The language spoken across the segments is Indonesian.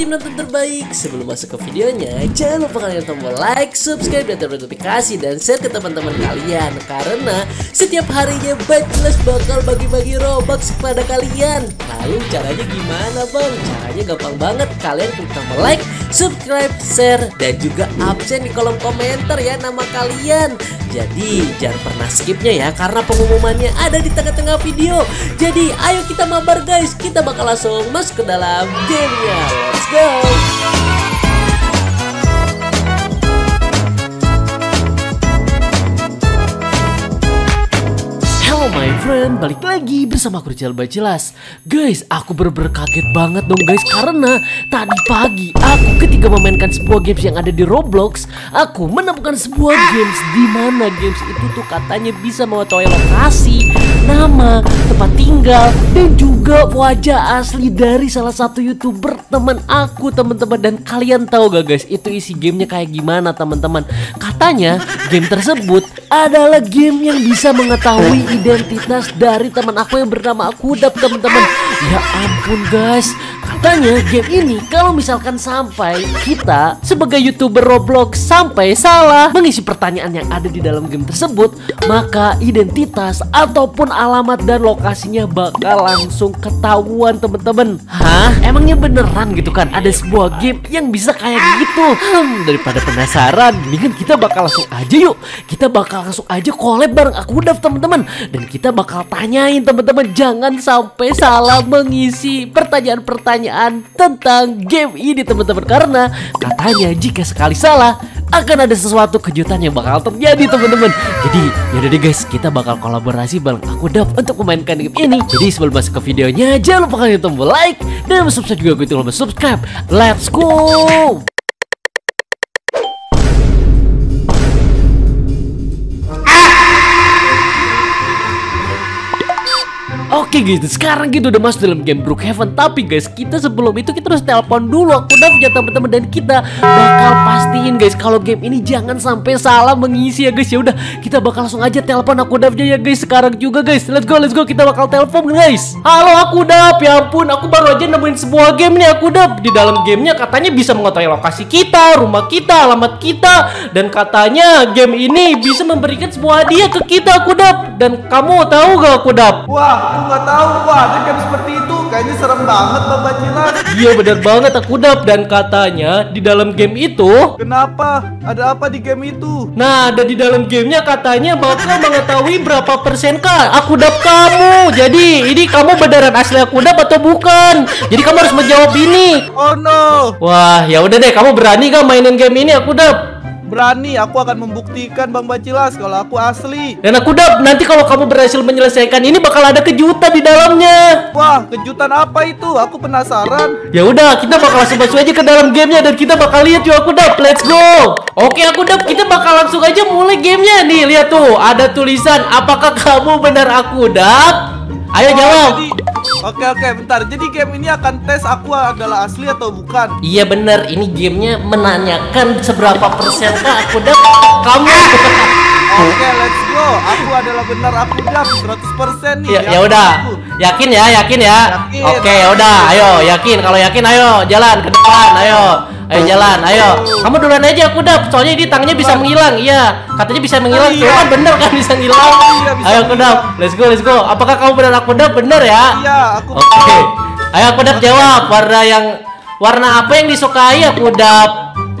tim nonton terbaik. Sebelum masuk ke videonya, jangan lupa kalian tombol like, subscribe, dan notifikasi dan share ke teman-teman kalian. Karena setiap harinya Bajelas bakal bagi-bagi Robux kepada kalian. Lalu caranya gimana bang? Caranya gampang banget. Kalian klik tombol like, subscribe, share, dan juga absen di kolom komentar ya nama kalian. Jadi jangan pernah skipnya ya, karena pengumumannya ada di tengah-tengah video. Jadi ayo kita mabar guys, kita bakal langsung masuk ke dalam gamenya. Let's go. Hello my friend, balik lagi bersama aku Rizal Bajelas. Guys, aku bener-bener kaget banget dong guys, karena tadi pagi aku ketika memainkan sebuah games yang ada di Roblox, aku menemukan sebuah games di mana games itu tuh katanya bisa mengetahui lokasi, nama, tempat tinggal, dan juga wajah asli dari salah satu YouTuber teman aku teman-teman. Dan kalian tahu gak guys, itu isi gamenya kayak gimana teman-teman? Katanya game tersebut adalah game yang bisa mengetahui identitas dari teman aku yang bernama Akudap teman-teman. Ya ampun guys, katanya game ini kalau misalkan sampai kita sebagai YouTuber Roblox sampai salah mengisi pertanyaan yang ada di dalam game tersebut, maka identitas ataupun alamat dan lokasinya bakal langsung ketahuan teman-teman. Hah? Emangnya beneran gitu kan ada sebuah game yang bisa kayak gitu? Daripada penasaran, mendingan kita bakal langsung aja yuk. Kita bakal langsung aja collab bareng Akudap teman-teman. Dan kita bakal tanyain teman-teman, jangan sampai salah mengisi pertanyaan-pertanyaan tentang game ini teman-teman. Karena katanya jika sekali salah akan ada sesuatu kejutan yang bakal terjadi teman-teman. Jadi yaudah deh guys, kita bakal kolaborasi bareng Akudap untuk memainkan game ini. Jadi sebelum masuk ke videonya, jangan lupa kalian tombol like dan subscribe juga, gue tombol subscribe. Let's go. Oke guys, sekarang kita udah masuk dalam game Brookhaven. Tapi guys, kita sebelum itu kita harus telepon dulu Akudap ya teman-teman. Dan kita bakal pastiin guys kalau game ini jangan sampai salah mengisi ya guys. Ya udah, kita bakal langsung aja telepon Akudapnya ya guys sekarang juga guys. Let's go, kita bakal telepon guys. Halo Akudap, ya ampun, aku baru aja nemuin sebuah game nih Akudap. Di dalam gamenya katanya bisa mengetahui lokasi kita, rumah kita, alamat kita, dan katanya game ini bisa memberikan sebuah hadiah ke kita Akudap. Dan kamu tahu gak Akudap? Wah, aku nggak tahu. Wah, ada game seperti itu. Kayaknya serem banget Bang Bajelas. Iya benar banget Akudap. Dan katanya di dalam game itu, kenapa? Ada apa di game itu? nah ada di dalam gamenya katanya bakal mengetahui berapa persen kah Akudap kamu. Jadi ini kamu beneran asli Akudap atau bukan? Jadi kamu harus menjawab ini. Oh no. Wah, ya udah deh, kamu berani gak mainin game ini Akudap? Berani, aku akan membuktikan Bang Bajelas kalau aku asli. Dan Akudap, nanti kalau kamu berhasil menyelesaikan ini bakal ada kejutan di dalamnya. Wah, kejutan apa itu? Aku penasaran. Ya udah, kita bakal langsung masuk aja ke dalam gamenya dan kita bakal lihat yuk Akudap. Let's go. Oke Akudap, kita bakal langsung aja mulai gamenya nih. Lihat tuh, ada tulisan apakah kamu benar Akudap? Ayo jawab. Oke, bentar. Jadi game ini akan tes aku adalah asli atau bukan? Iya benar, ini gamenya menanyakan seberapa persenkah Akudap kamu. Oke, let's go. Aku adalah benar Akudap 100% nih. Ya udah, yakin ya. Yakin. Oke, ya udah, ayo yakin. Kalau yakin, ayo jalan ke depan, ayo jalan, ayo. Kamu duluan aja Akudap, soalnya ini tangannya bisa menghilang. Iya, katanya bisa menghilang. Tuh kan bener kan, bisa menghilang. Ayo Akudap, let's go. Apakah kamu benar Akudap? Bener ya? Iya, aku. Oke. Ayo Akudap jawab. Warna apa yang disukai Akudap?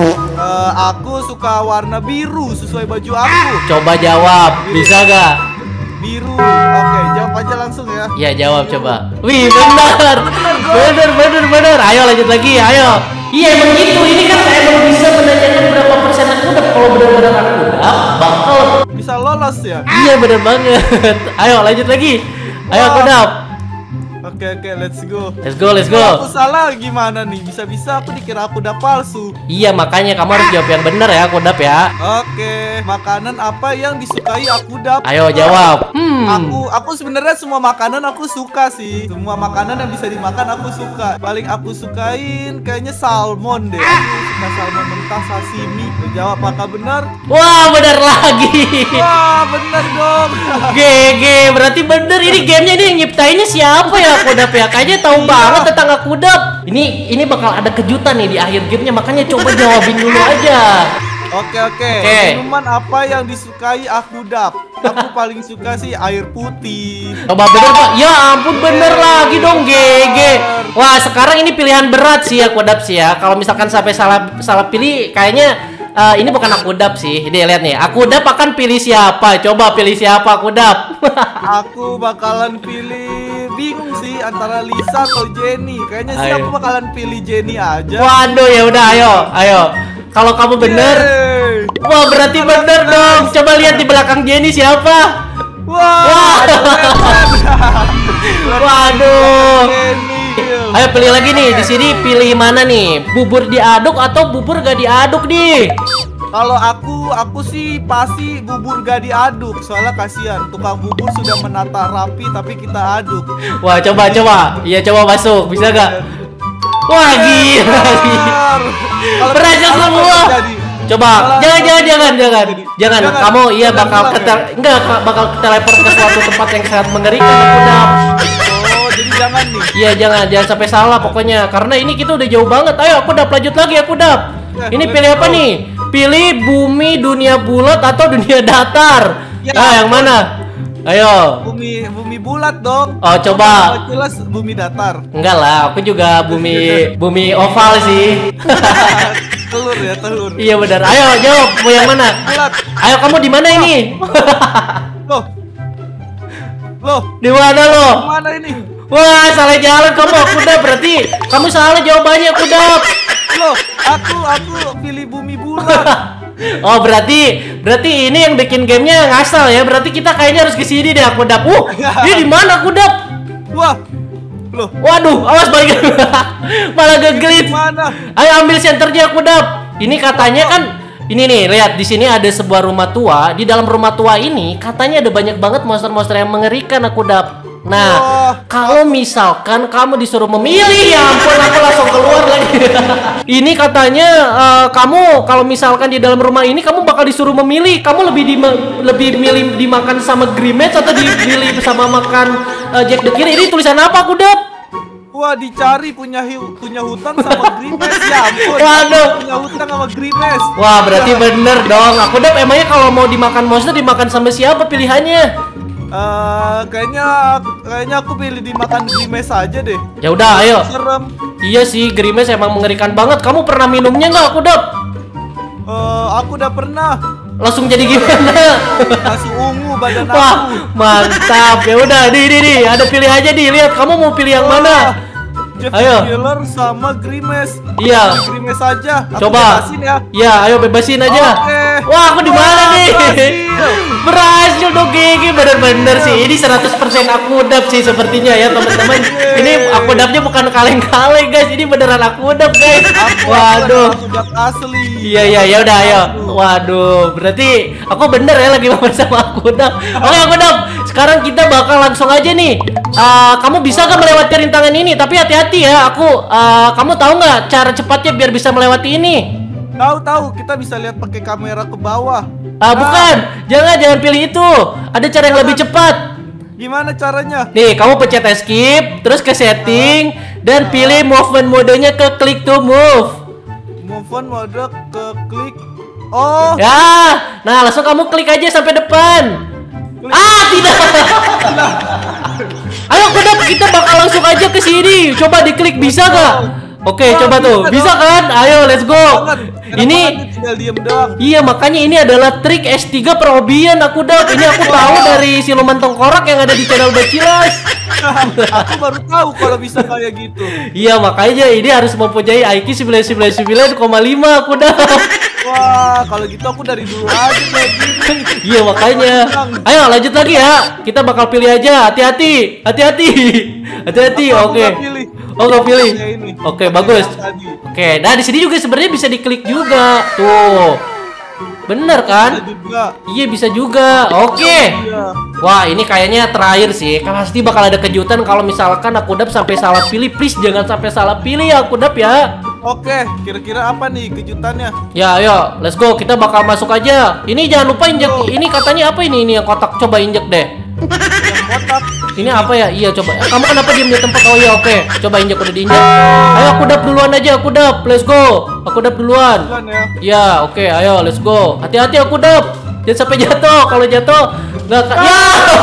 Aku suka warna biru sesuai baju aku. Coba jawab, bisa gak? Biru. Oke, jawab aja langsung ya. Iya, jawab coba. Wih, benar. Benar. Ayo lanjut lagi, ayo. Iya, emang gitu. Ini kan saya emang bisa menanyakan berapa persen Akudap. Kalau benar-benar Akudap bakal Bisa lolos ya? Iya, benar banget. Ayo lanjut lagi. Ayo Akudap. Oke, let's go. Let's go. Aku salah gimana nih? Bisa-bisa aku dikira aku udah palsu. Iya, makanya kamu harus jawab yang benar ya Akudap ya. Oke, makanan apa yang disukai Akudap? Ayo jawab. Aku sebenarnya semua makanan aku suka sih. Semua makanan yang bisa dimakan aku suka. Paling aku sukain kayaknya salmon deh. Aku suka salmon mentah, sashimi. Jawab apakah benar? Wah, benar lagi. Wah, benar dong. GG, berarti bener. Ini gamenya ini yang nyiptainnya siapa ya? aku Dap ya. Kayaknya tahu banget tentang aku Dap. Ini bakal ada kejutan nih di akhir gamenya, makanya coba jawabin dulu aja. Oke. Minuman apa yang disukai aku Dap? Aku paling suka sih air putih. Coba bener Pak. Ya ampun bener lagi dong GG. Wah sekarang ini pilihan berat sih aku Dap sih ya. Kalau misalkan sampai salah pilih kayaknya ini bukan aku Dap sih. Ini lihat nih. Aku Dap akan pilih siapa? Coba pilih siapa aku Dap? Aku bakalan pilih, bingung sih antara Lisa atau Jenny. Kayaknya sih aku bakalan pilih Jenny aja. Waduh ya udah ayo. Kalau kamu bener, wah berarti bener dong. Coba lihat di belakang Jenny siapa? Wah. Waduh. Ayo pilih lagi nih. Di sini pilih mana nih? Bubur diaduk atau bubur gak diaduk nih? Kalau aku sih pasti bubur gak diaduk. Soalnya kasihan tukang bubur sudah menata rapi tapi kita aduk. Wah coba. Iya coba masuk. Bisa gak? Wah gila. Berhasil semua. Coba jangan. Kamu bakal bakal teleport ke suatu tempat yang sangat mengerikan aku Dap. Oh jadi jangan nih. Iya jangan sampai salah pokoknya. Karena ini kita udah jauh banget. Ayo aku Dap lanjut lagi aku Dap. Ini pilih apa nih? Pilih bumi, dunia bulat atau dunia datar? Yang mana? Ayo. Bumi bulat dong. Oh coba. Jelas bumi datar. Enggak lah, aku juga bumi oval sih. Telur. Iya benar. Ayo jawab, mau yang mana? Bulat. Ayo kamu di mana ini? Loh. Di mana lo? Mana ini? Wah, salah jalan kamu. Aku Dap berarti kamu salah jawabannya aku Dap. Loh, aku pilih bumi bulat. Oh berarti ini yang bikin gamenya ngasal ya. Berarti kita kayaknya harus ke sini deh aku Dap. Ini di mana aku Dap? Wah. Loh. Waduh, awas balik. Malah nge-glitch. Mana? Ayo ambil senternya aku Dap. Ini katanya kan ini nih, lihat di sini ada sebuah rumah tua. Di dalam rumah tua ini katanya ada banyak banget monster-monster yang mengerikan aku Dap. Nah, kalau misalkan kamu disuruh memilih, ya ampun aku langsung keluar lagi. Ini katanya kamu kalau misalkan di dalam rumah ini kamu bakal disuruh memilih, kamu lebih milih dimakan sama Grimace atau dipilih sama makan Jack the Killer. Ini tulisan apa aku Dap? Wah dicari punya hutan sama Grimace ya ampun. Waduh. Punya hutan sama Grimace. Wah berarti bener dong. Aku Dap emangnya kalau mau dimakan monster dimakan sama siapa pilihannya? Kayaknya aku pilih dimakan Grimace aja deh. Ya udah, ayo. Serem. Iya sih, Grimace emang mengerikan banget. Kamu pernah minumnya nggak, aku Dap? Aku udah pernah. Langsung jadi gimana? Langsung ungu badan aku. Wah, mantap. Ya udah, nih, ada pilih aja nih. Lihat, kamu mau pilih yang mana? Jack Ayo. Killer sama Grimace. Iya. Grimace aja. Aku Coba. bebasin ya. Iya, ayo bebasin aja. Oke. Wah, aku di mana nih? Berhasil dong GG, bener-bener sih. Ini 100% aku Dap sih sepertinya ya teman-teman. Ini aku Dapnya bukan kaleng-kaleng guys. Ini beneran aku Dap guys. Waduh. Aku Dap asli. Iya ya udah ayo. Waduh, berarti aku bener ya lagi main sama aku Dap. Oke aku Dap. Sekarang kita bakal langsung aja nih. Kamu bisa gak melewati rintangan ini? Tapi hati-hati ya. Kamu tahu nggak cara cepatnya biar bisa melewati ini? Tahu, kita bisa lihat pakai kamera ke bawah. Bukan, jangan pilih itu. Ada cara yang lebih cepat. Gimana caranya? Nih, kamu pencet escape, terus ke setting dan pilih movement modenya ke click to move. Movement mode ke klik. Oh. Ya, nah langsung kamu klik aja sampai depan. Tidak. Ayo kita bakal langsung aja ke sini. Coba diklik bisa gak? Oke, coba tuh. Bisa kan? Ayo, let's go. Ini tinggal diem doang. Iya, makanya ini adalah trik S3 perobian aku Dap. Ini aku tahu dari siluman tengkorak yang ada di channel Bacilas. Aku baru tahu kalau bisa kayak gitu. Iya, makanya ini harus mempunyai IQ 99,5 aku Dap. Wah, kalau gitu aku dari dulu aja kayak gini. Iya, makanya. Ayo, lanjut lagi ya. Kita bakal pilih aja. Hati-hati. Oke. Oh, nggak pilih. Oke, bagus. Oke, nah di sini juga sebenarnya bisa diklik juga. Tuh. Bener kan? Iya, bisa juga. Oke. Wah, ini kayaknya terakhir sih. Pasti bakal ada kejutan kalau misalkan aku Dap sampai salah pilih. Please jangan sampai salah pilih ya aku Dap ya. Oke, kira-kira apa nih kejutannya? Ya, ayo, let's go. Kita bakal masuk aja. Ini jangan lupa injek. Ini katanya apa ini yang kotak? Coba injek deh. Yang kotak. Ini apa ya? Iya coba. Kamu kenapa diem di tempat? Oh iya oke. Coba injak udah diinjak. Ayo aku dap duluan aja. Aku dap. Let's go. Aku dap duluan. Duluan ya. Ya oke. Ayo let's go. Hati-hati aku dap. Jangan sampai jatuh. Kalau jatuh nggak ya.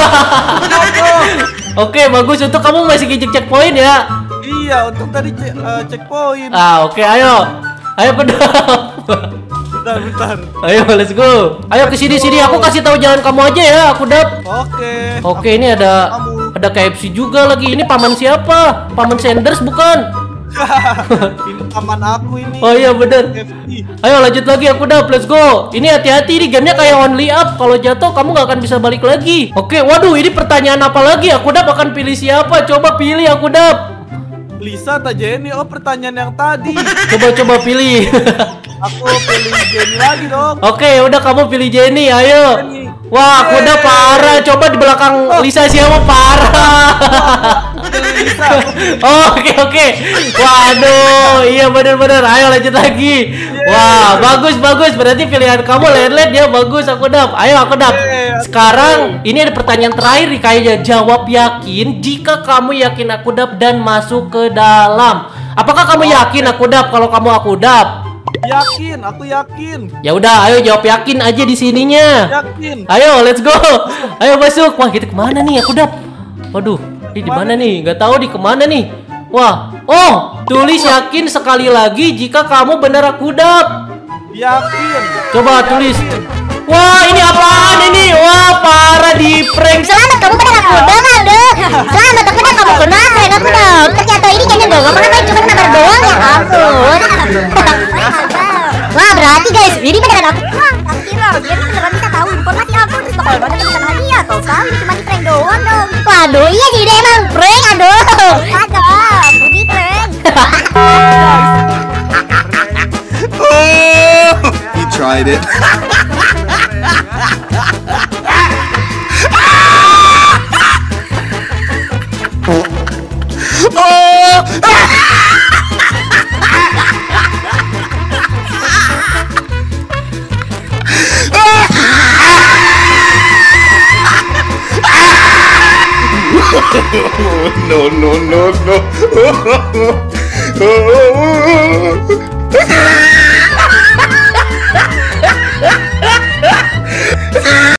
Oke bagus. Untuk kamu masih ngejek checkpoint ya. Iya, untuk tadi checkpoint. Oke ayo. Ayo aku dap. Bentar. Ayo let's go. Ayo ke sini sini. Aku kasih tahu jalan kamu aja ya. Aku dap. Oke. Oke, ini ada KFC juga lagi. Ini paman siapa? Paman Sanders bukan? Ini paman aku ini. Oh iya bener. KFC. Ayo lanjut lagi aku dap. Let's go. Ini hati-hati, ini gamenya kayak only up. Kalau jatuh kamu nggak akan bisa balik lagi. Oke, waduh ini pertanyaan apa lagi? Aku dap akan pilih siapa? Coba pilih aku dap. Lisa atau Jenny? Oh, pertanyaan yang tadi. Coba pilih. Aku pilih Jenny lagi dong. Oke, udah kamu pilih Jenny. Ayo. Jenny. Wah, aku udah parah. Coba di belakang Lisa siapa parah. Lisa. Oke. Waduh, iya bener-bener. Ayo lanjut lagi. Wah, bagus. Berarti pilihan kamu led ya bagus. Aku dap. Ayo aku dap. Sekarang ini ada pertanyaan terakhir nih kayaknya. Jawab yakin jika kamu yakin aku dap dan masuk ke dalam. Apakah kamu yakin aku dap kalau kamu aku dap? Yakin, aku yakin. Ya udah, ayo jawab yakin aja di sininya. Yakin. Ayo, let's go. Ayo masuk. Wah, kita kemana nih? Aku dap. Waduh, ini di mana nih? Nggak tahu di kemana nih. Wah, oh, tulis yakin sekali lagi jika kamu benar aku dap. Yakin. Coba tulis. Wah, ini apaan ini? Wah, parah di prank. Selamat kamu benar aku dong, Aldo. Selamat aku udah kamu kena prank aku dong. Ternyata ini kayaknya dong, kamu kan cuma nomor doang ya ampun. Wah berarti guys, ini beneran aku. Wah, tak kira dia tuh beneran bisa tahu informasi aku terus bakal banget bukan hadiah atau kau ini cuma di prank doang dong. Waduh, iya sih dia emang prank aduh. Agak, budi prank. He tried it. No.